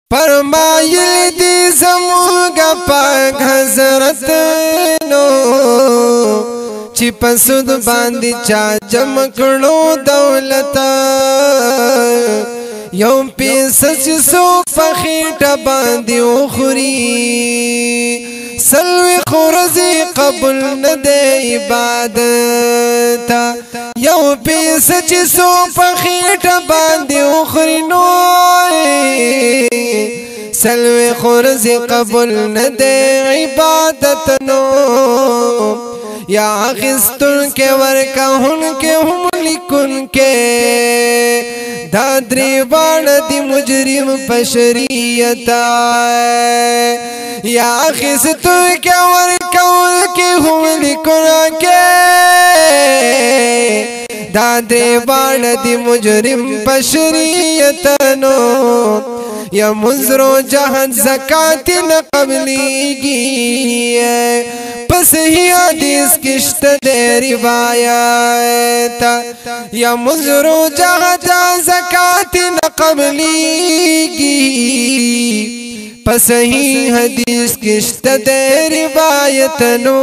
فرمایل دی زمونگا پاک حضرت نو چی پسود باندی چا جمع کرنو دولتا یو پیسا چی سوک فخیٹا باندی اخری سلوی خورزی قبول ندے عبادتا یو پیسا چی سوک فخیٹا باندی اخری نوئی سلوی خورزی قبول ندے عبادت نو یا آخستن کے ورکا ہن کے ہم لکن کے دادری بان دی مجرم پشریت یا آخستن کے ورکا ہن کے ہم لکن کے دادری بان دی مجرم پشریت نو یا منظرو جہن زکاة نقبلی گی پس ہی حدیث کشت دے روایت یا منظرو جہن زکاة نقبلی گی پس ہی حدیث کشت دے روایت نو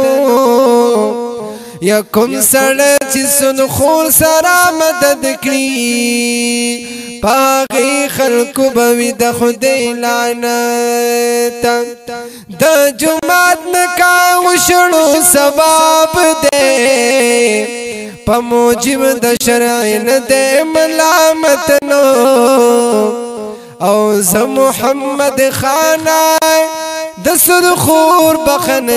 یا کم سڑ چسن خور سرا مدد کری پاگی خلق بوی دا خدای لعنتا دا جماعت نکا وشڑو ثواب دے پا موجب دا شرعین دے ملامت نو او ز محمد خانای دسد خور بخن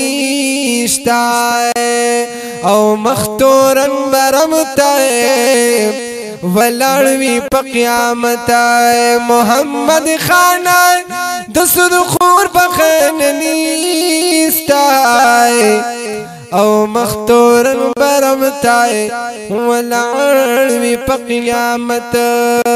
نیشتای او مختورن برمتای ولړوي په قیامت محمد خانای دسد خور بخن نیستای او مختورن برمتای ولړوي په قیامت